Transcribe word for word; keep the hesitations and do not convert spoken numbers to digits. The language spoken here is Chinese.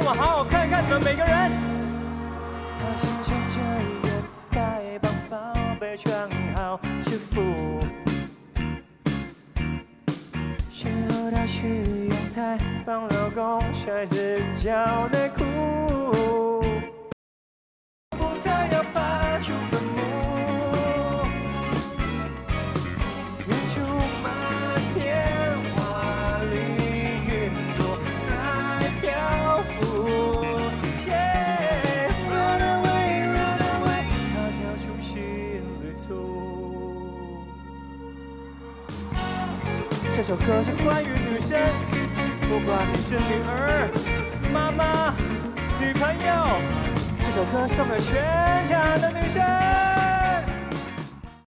我好好看看你们每个人。 他心牵着眼，带棒宝贝穿好制服，先和他去阳台帮老公晒死脚内裤，不太要爬出坟墓，远处满天华丽云朵在漂浮。Yeah, run away, run away， 他跳出新旅途。这首歌是关于女生，不管你是女儿、妈妈、女朋友，这首歌送给全场的女生。